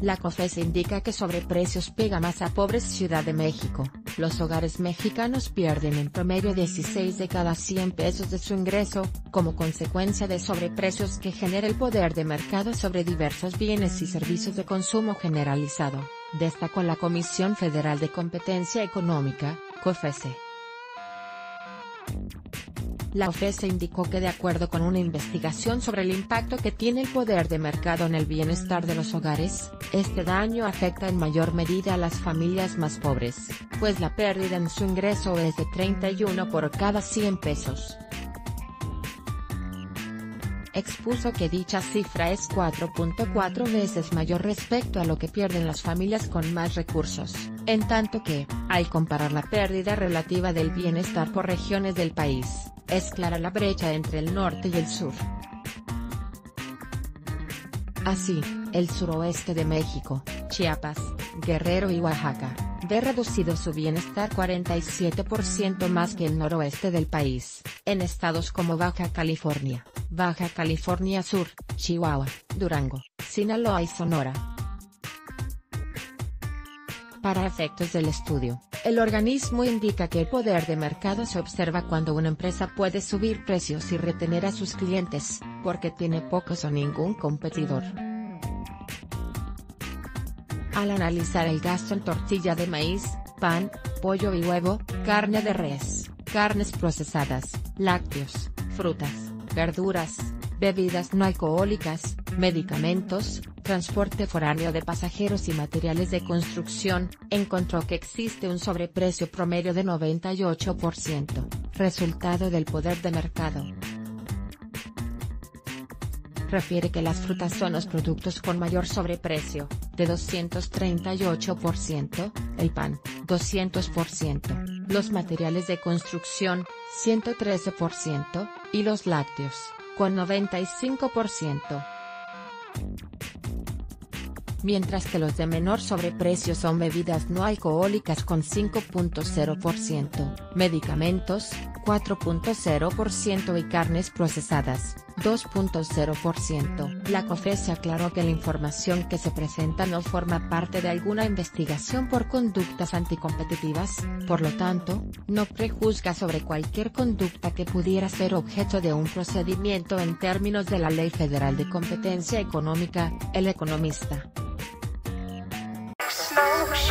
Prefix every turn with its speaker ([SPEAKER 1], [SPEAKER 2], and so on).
[SPEAKER 1] La COFESE indica que sobreprecios pega más a pobres. Ciudad de México, los hogares mexicanos pierden en promedio 16 de cada 100 pesos de su ingreso, como consecuencia de sobreprecios que genera el poder de mercado sobre diversos bienes y servicios de consumo generalizado, destacó la Comisión Federal de Competencia Económica, COFESE. La COFESE indicó que de acuerdo con una investigación sobre el impacto que tiene el poder de mercado en el bienestar de los hogares, este daño afecta en mayor medida a las familias más pobres, pues la pérdida en su ingreso es de 31 por cada 100 pesos. Expuso que dicha cifra es 4.4 veces mayor respecto a lo que pierden las familias con más recursos, en tanto que, al comparar la pérdida relativa del bienestar por regiones del país, es clara la brecha entre el norte y el sur. Así, el suroeste de México, Chiapas, Guerrero y Oaxaca, ve reducido su bienestar 47% más que el noroeste del país, en estados como Baja California Sur, Chihuahua, Durango, Sinaloa y Sonora. Para efectos del estudio, el organismo indica que el poder de mercado se observa cuando una empresa puede subir precios y retener a sus clientes, porque tiene pocos o ningún competidor. Al analizar el gasto en tortilla de maíz, pan, pollo y huevo, carne de res, carnes procesadas, lácteos, frutas, verduras, bebidas no alcohólicas, medicamentos, transporte foráneo de pasajeros y materiales de construcción, encontró que existe un sobreprecio promedio de 98%, resultado del poder de mercado. Refiere que las frutas son los productos con mayor sobreprecio, de 238%, el pan, 200%, los materiales de construcción, 113%, y los lácteos, con 95%. Mientras que los de menor sobreprecio son bebidas no alcohólicas con 5.0%, medicamentos, 4.0% y carnes procesadas, 2.0%. La COFESE aclaró que la información que se presenta no forma parte de alguna investigación por conductas anticompetitivas, por lo tanto, no prejuzga sobre cualquier conducta que pudiera ser objeto de un procedimiento en términos de la Ley Federal de Competencia Económica, El Economista.